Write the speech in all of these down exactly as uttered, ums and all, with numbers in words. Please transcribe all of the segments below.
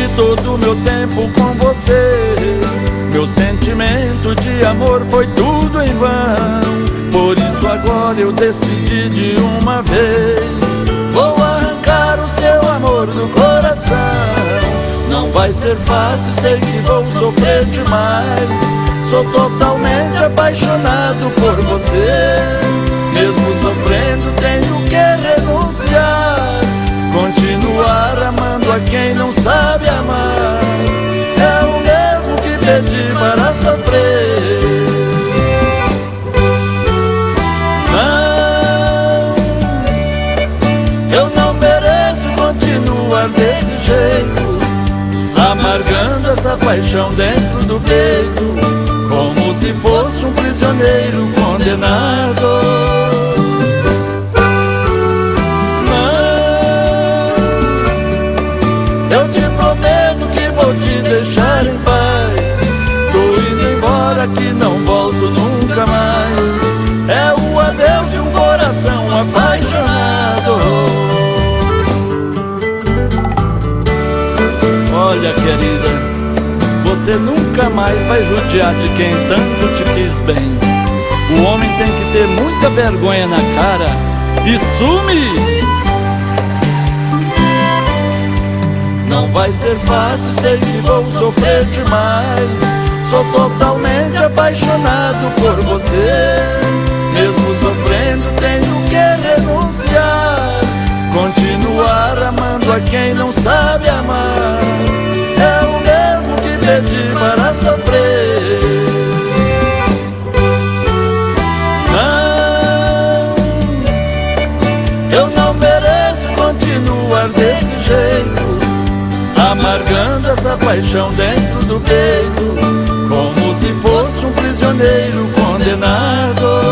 todo o meu tempo com você. Meu sentimento de amor foi tudo em vão. Por isso agora eu decidi de uma vez: vou arrancar o seu amor do coração. Não vai ser fácil, sei que vou sofrer demais. Sou totalmente apaixonado por você. Mesmo sofrendo tenho que renunciar. Continuar amando a quem não sabe amar é o mesmo que pedir para sofrer. Não, eu não mereço continuar desse jeito, amargando essa paixão dentro do peito, como se fosse um prisioneiro condenado. Eu te prometo que vou te deixar em paz. Tô indo embora que não volto nunca mais. É o adeus de um coração apaixonado. Olha, querida, você nunca mais vai judiar de quem tanto te quis bem. O homem tem que ter muita vergonha na cara e sumir. Não vai ser fácil, sei que vou sofrer demais. Sou totalmente apaixonado por você. Mesmo sofrendo tenho que renunciar. Continuar amando a quem não sabe amar é o mesmo que pedir para sofrer. Não, eu não mereço continuar desse jeito, amargando essa paixão dentro do peito, como se fosse um prisioneiro condenado.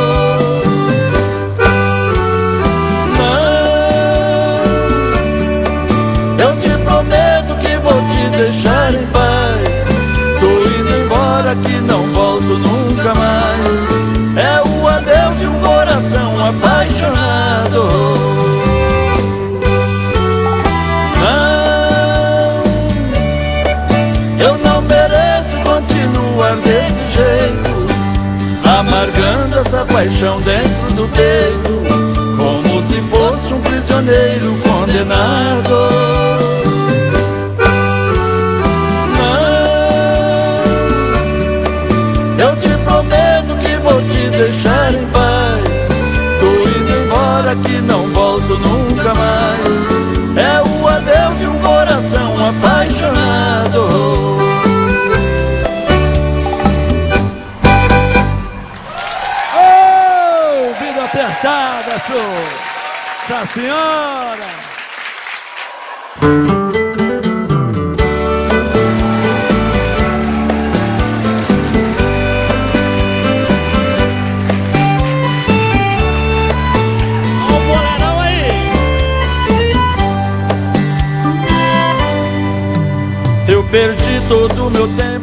Não, eu te prometo que vou te deixar em paz. Tô indo embora que não volto nunca mais. É o adeus de um coração apaixonado. Eu não mereço continuar desse jeito, amargando essa paixão dentro do peito, como se fosse um prisioneiro condenado. Não, eu te prometo que vou te deixar em paz. Tô indo embora que não volto nunca mais. É o adeus de um coração apaixonado. Apertada, Essa senhora! Olha o boleirão aí! Eu perdi todo o meu tempo